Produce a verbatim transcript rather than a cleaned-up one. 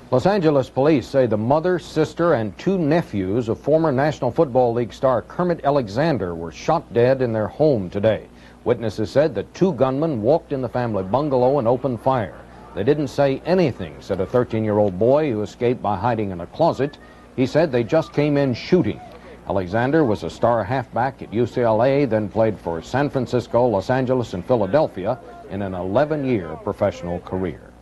Los Angeles police say the mother, sister, and two nephews of former National Football League star Kermit Alexander were shot dead in their home today. Witnesses said that two gunmen walked in the family bungalow and opened fire. They didn't say anything, said a thirteen-year-old boy who escaped by hiding in a closet. He said they just came in shooting. Alexander was a star halfback at U C L A, then played for San Francisco, Los Angeles, and Philadelphia in an eleven-year professional career.